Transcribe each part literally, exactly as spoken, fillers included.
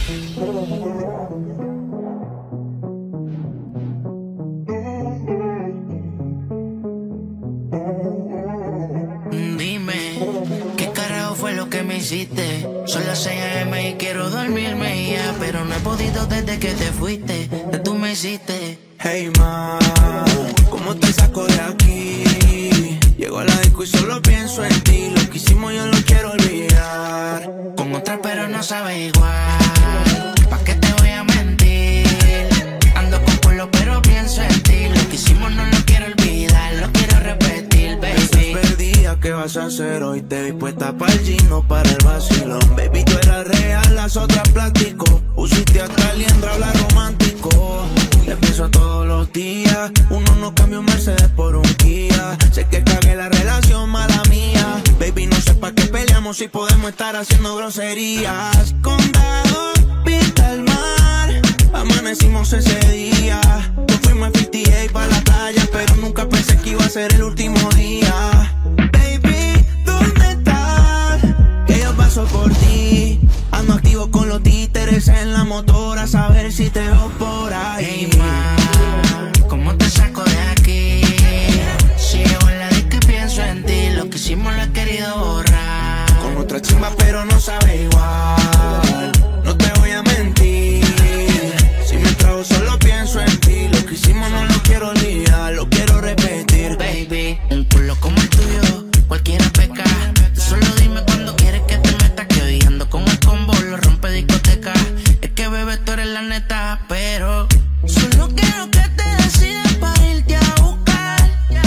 Son las seis a eme y quiero dormirme ya, pero no he podido desde que te fuiste, que tú me hiciste. Hey ma, ¿cómo te saco de aquí? Llego a la disco y solo pienso en ti. Lo que hicimos yo lo quiero olvidar. Con otra pero no sabe igual. ¿Pa' qué te voy a mentir? Ando con culo pero pienso en ti. Lo que hicimos no lo quiero olvidar, lo quiero repetir, baby. Estás perdida, ¿qué vas a hacer hoy? Te vi puesta para el gym, no para el vacilón. Baby, tú eras real, las otras plástico. Pusiste hasta el liendro, habla romántico. Te pienso todos los días. Uno no cambia un Mercedes por un Kia. Sé que cagué la relación, mala mía. Baby, no sé pa' qué peleamos si podemos estar haciendo groserías. Condado, pinta el mar. Amanecimos ese día. Nos fuimos a cincuenta y ocho pa' la playa, pero nunca pensé que iba a ser el último día. Baby, ¿dónde estás? Que yo paso por ti. Ando activo con los títeres en la motora, a saber si te veo por ahí. Hey ma, ¿cómo te saco de aquí? Si llego en la disco y pienso en ti. Lo que hicimos lo he querido borrar. Con otra chimba pero no sabe igual. No te voy a mentir. Si me trago solo pienso en ti. Lo que hicimos no lo quiero olvidar, lo quiero repetir. Baby, un culo como el tuyo, cualquiera peca. Tú solo dime cuando quieres que te metas, que hoy ando con el combo, lo rompe discoteca. Es que bebé tú eres la neta, pero solo quiero que te decidas para irte a buscar.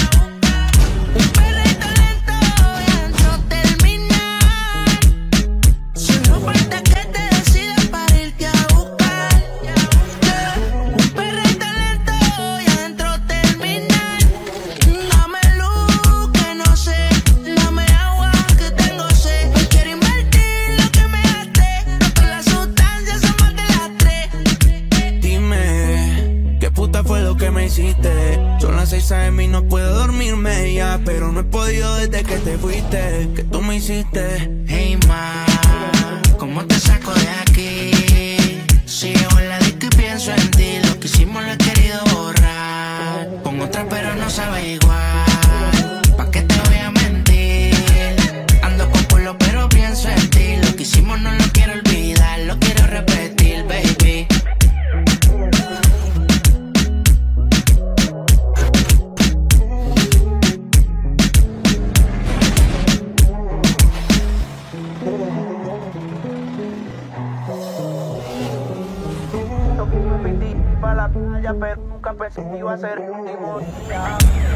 Un perrito lento y adentro terminar. Solo falta que te decidas para irte a buscar. Un perrito lento y adentro terminar. Dame luz que no sé, dame agua que tengo sed. Hoy quiero invertir lo que me gasté, no con las sustancias son más de las tres. Dime, ¿qué puta fue lo que me hiciste? Son las seis a eme y no puedo dormirme ya, pero no he podido desde que te fuiste, que tú me hiciste. Hey ma, ¿cómo te saco de aquí? Si llego en la disco y pienso en ti. Lo que hicimos lo he querido borrar. Con otra pero no sabe igual. ¿Pa' qué te voy a mentir? Ando con culo pero pienso en ti. Lo que hicimos no lo quiero olvidar, lo quiero repetir, baby. Para la playa, pero nunca pensé que iba a ser el último día.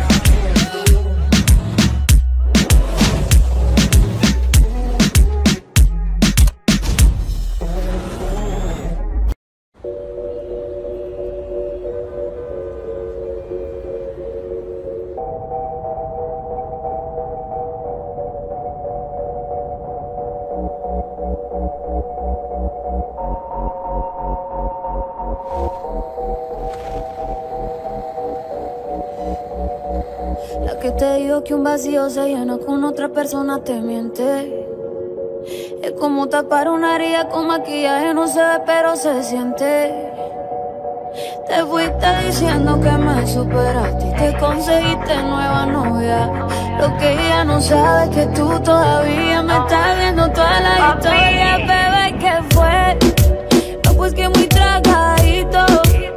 La que te digo que un vacío se llena con otra persona te miente. Es como tapar una herida con maquillaje, no se ve pero se siente. Te fuiste diciendo que me superaste y te conseguiste nueva novia. Lo que ella no sabe es que tú todavía me estás viendo toda la historia. Bebé, ¿qué fue? No, pues que muy tragadito.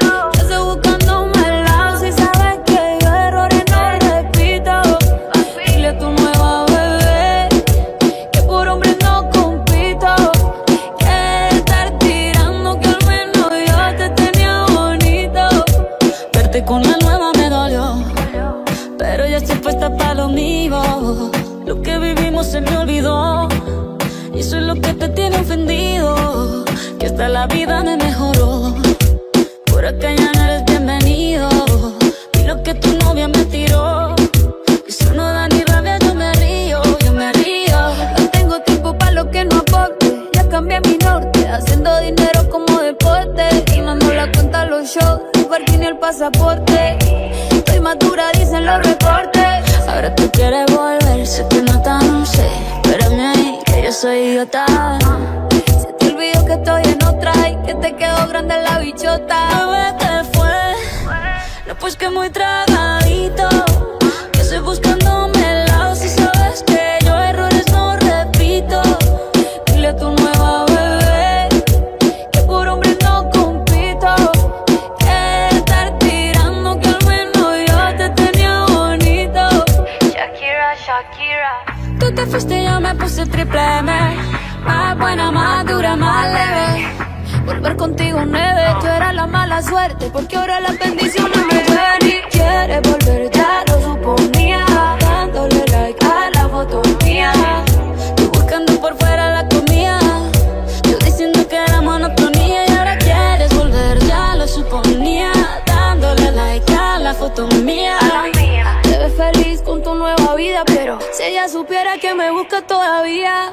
Con la nueva me dolió, pero ya estoy puesta para lo mío. Lo que vivimos se me olvidó, y eso es lo que te tiene ofendido, que hasta la vida me mejoró. Por acá ya no eres bienvenido, y lo que tu novia me tiró, eso no da ni rabia, yo me río, yo me río. No tengo tiempo para lo que no aporte, ya cambié mi norte, haciendo dinero como deporte, y mando la cuenta a los shows, ni el pasaporte. Estoy madura, dicen los reportes. Ahora tú quieres volver, se te nota, no sé. Espérame ahí, que yo soy idiota. Se te olvidó que estoy en otra y te quedó grande la bichota. Bebé, ¿qué fue? No, pues que muy tragadito, que estoy buscándome el lado. Si sabes que yo errores no repito. Dile a tu nueva bebé que por hombre no compito. Que estar tirando, que al menos yo te tenía bonito. Shakira, Shakira. Tú te fuiste y yo me puse triple M. Más buena, más dura, más leve. Volver contigo nueve, tú eras la mala suerte, porque ahora las bendiciones me ven. Y quieres volver, ya lo suponía, dándole like a la foto mía. Tú buscando por fuera la comida, yo diciendo que era monotonía. Y ahora quieres volver, ya lo suponía, dándole like a la foto mía. Te ves feliz con tu nueva vida, pero si ella supiera que me busca todavía.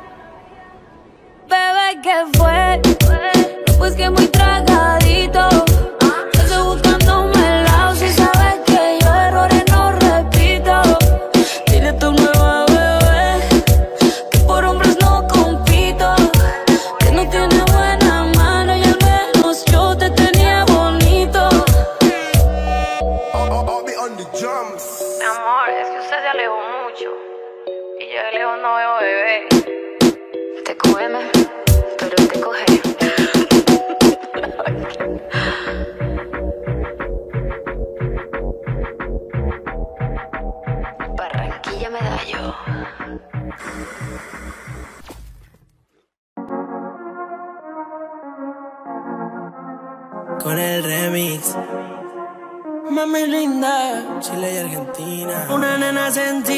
Bebé, ¿qué fue? Pues que muy tragadito, que estoy buscándome el lado. Si sabes que yo errores no repito. Dile a tu nueva bebé que por hombres no compito. Que no tiene buena mano y al menos yo te tenía bonito. Mi amor, es que usted se alejó mucho y yo de lejos no veo bebé. Te cógeme, pero te coge. Barranquilla Medallo. Con el remix, mami linda, Chile y Argentina. Una nena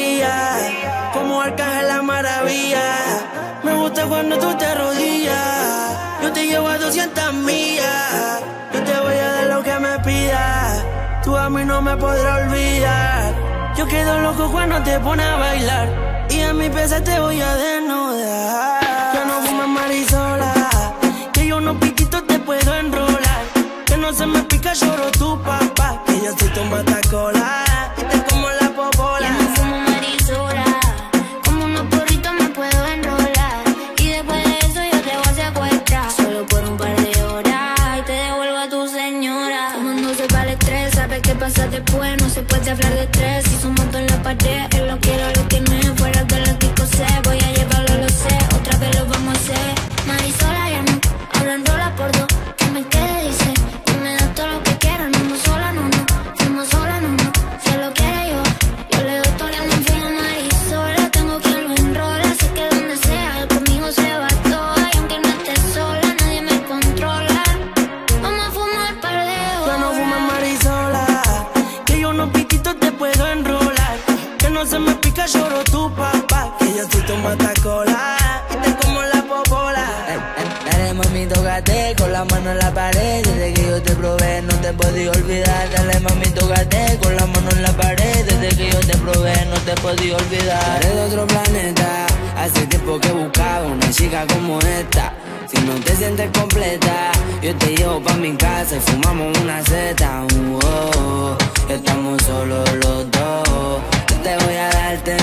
sentía como Arcángel la maravilla. Me gusta cuando tú te arrodillas. Yo te llevo a doscientas millas. Yo te voy a dar lo que me pidas. Tú a mí no me podrás olvidar. Yo quedo loco cuando te pones a bailar. Y a mi pesa te voy a desnudar. Yo no fumo marisola, que yo unos piquitos te puedo enrolar. Que no se me pica, lloro tu papá. Que yo soy tu matacola y te como la popola. Yo no fumo marisola, como unos porritos me puedo enrolar. Y después de eso yo te voy a secuestrar, solo por un par de horas, y te devuelvo a tu señora. Tomándose para el estrés, sabes qué pasa después. No se puede hablar de estrés, si su moto en la pared. Él lo quiero, lo que no es fuera de la que sé. Voy a llevarlo, lo sé, otra vez lo vamos a hacer. Marisola ya no, ahora enrola por dos. Que me quede, dice, y me da todo lo que quiero. No, no sola, no, no, fuimos sola, no, no. Si lo quiere yo, yo le doy todo el mundo. Fui a Marisola, tengo quien lo enrola. Sé que donde sea, conmigo se va todo. Y aunque no esté sola, nadie me controla. Vamos a fumar par de horas. Yo no fumo marisola, que yo unos piquitos te puedo enrolar. Que no se me pica, lloro tu papá. Que yo soy tu matacola y te como la popola. Dale mami, tócate con la mano en la pared. Desde que yo te probé no te podía olvidar. Dale mami, tócate con la mano en la pared. Desde que yo te probé no te podía olvidar. Eres de otro planeta, hace tiempo que buscaba una chica como esta. Si no te sientes completa, yo te llevo pa' mi casa y fumamos una zeta. Uh, oh, oh, estamos solos los dos. Yo te voy a darte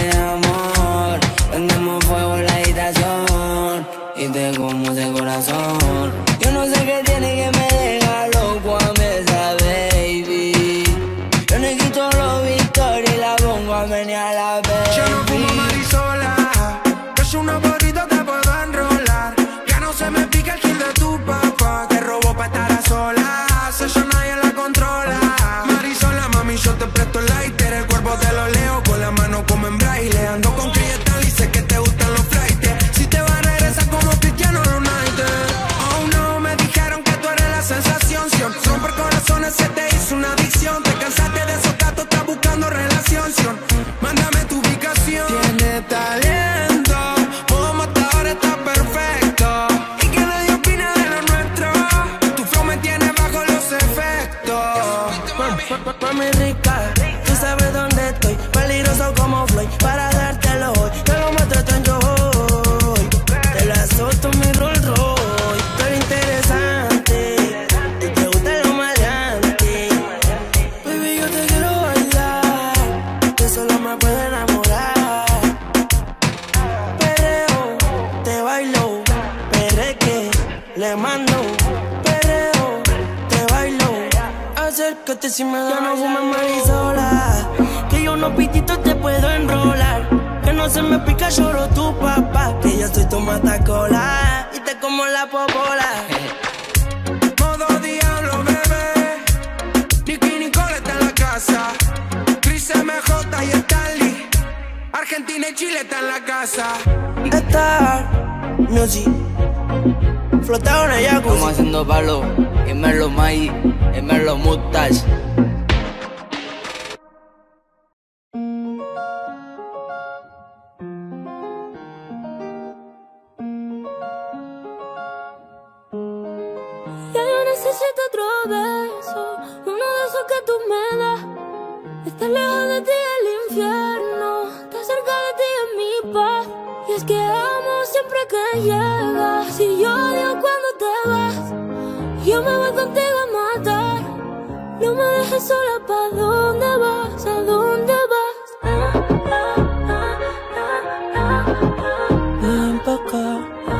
amor. Prendemos fuego en la habitación y te como ese corazón. Yo no sé qué tiene que me deja loco a mí esa baby. Yo le quito los victorias y la pongo a menear la baby. Yo no fumo marisola, que es una porrita te puedo enrolar. Ya no se me pica el kill de tu papá. Te robo pa' estar a solas, eso nadie la controla. Marisola, mami, yo te presto el lighter. El cuerpo te lo leo con la mano como en braille. Ando con Cristal y sé que te gustan los flights. Si te vas a regresar como Cristiano Ronaldo. Oh no, me dijeron que tú eres la Le mando perreo, te bailo. Acércate si me da. Ya no fumes marisola, que yo no pitito te puedo enrolar. Que no se me pica, lloro tu papá. Que yo soy tu matacola y te como la popola. Modo diablo, bebé. Nicky Nicole está en la casa. Chris M J y Stanley. Argentina y Chile está en la casa. Star Music. Flotado en el jacuzzi. Estamos haciendo palo, y me lo maíz, y me lo mutas. Ya yo necesito otro beso, uno de esos que tú me das. Estar lejos de ti es el infierno, estar cerca de ti es mi paz. Y es que amo siempre que llegas, y yo odio cuando te vas. Yo me voy contigo a matar, no me dejes sola. ¿Pa' dónde vas? ¿A dónde vas? Ah, ah, ah, ah, ah, ah. Ven pa' acá.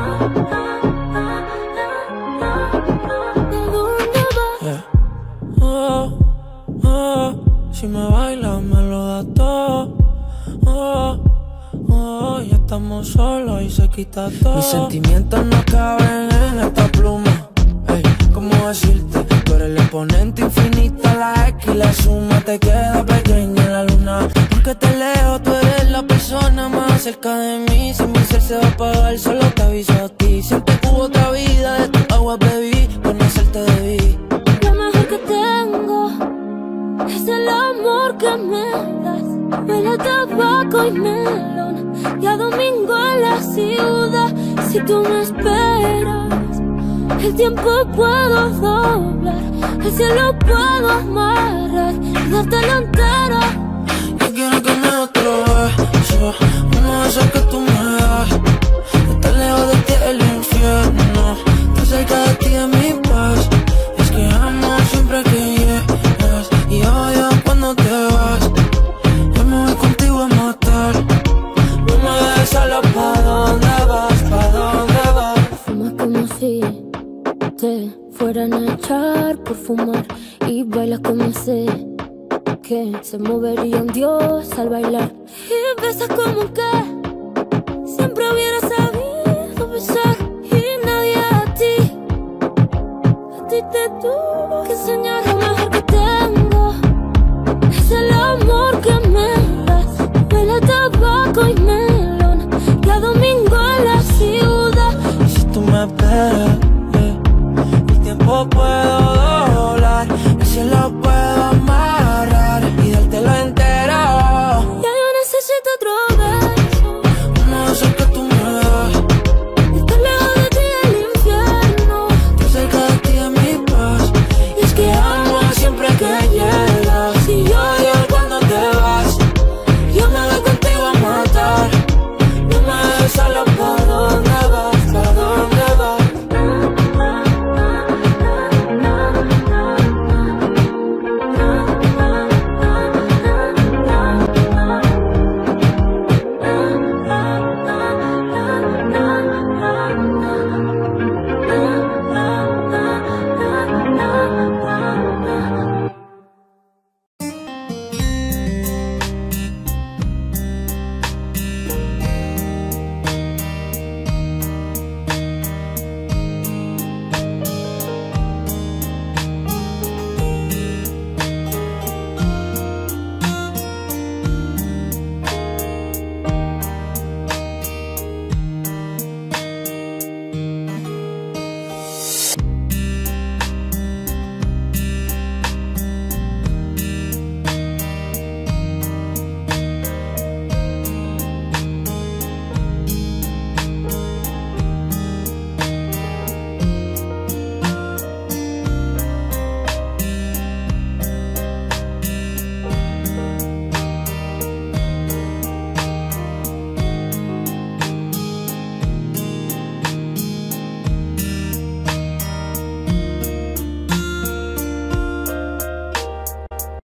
Si me bailas me lo das todo. Oh, oh, ya estamos solos y se quita todo. Mis sentimientos no caben en esta pluma. Ey, ¿cómo decirte? Tú eres el exponente infinito, la X y la suma te queda pequeña en la luna. Porque te leo, tú eres la persona más cerca de mí. Si mi ser se va a apagar, solo te aviso a ti. Siempre que hubo otra vida, de tu agua bebí, conocerte debí. Lo mejor que tengo es el amor que me das. Huele a tabaco y melón, y a domingo en la ciudad. Si tú me esperas, el tiempo puedo doblar, el cielo puedo amarrar y dártelo entero. Yo quiero que me des otro beso, uno de esos que tú me das. Estar lejos de ti es el infierno, estar cerca de ti es mi paz. Es que amo siempre que llegas, y odio cuando te vas. Yo me voy contigo a matar, no me dejes sola. ¿Pa' dónde vas? ¿Pa' dónde vas? Fumas como si te fueran a echar por fumar, y bailas como sé que se movería un dios al bailar. Y besas como que siempre hubiera sabido besar, y nadie a ti, a ti te tuvo que enseñar. Lo mejor que tengo es el amor que me das. Huele a tabaco y melón, y a domingo en la ciudad. Y si tú me esperas, eh, el tiempo puedo doblar, el cielo puedo